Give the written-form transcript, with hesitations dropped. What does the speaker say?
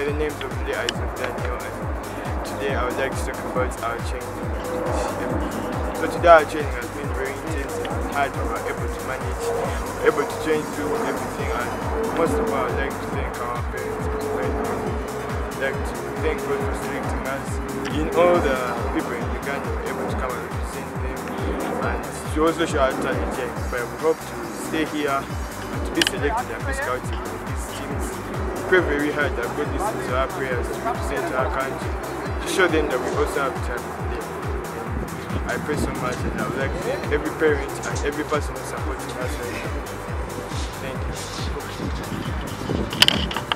the names of the eyes of Daniel, and today I would like to talk about our training. So today our training has been very intense and hard, but we're able to manage, we're able to train through everything, and most of all, I'd like to thank our parents and my family. I'd like to thank God for selecting us. In all the people in Uganda were able to come and represent them, and to also show our talent here. But we hope to stay here and to be selected and be scouted in these teams. We pray very hard that God listens to our prayers to represent our country, to show them that we also have time for them. And I pray so much, and I would like to thank every parent and every person who's supporting us right now. Thank you.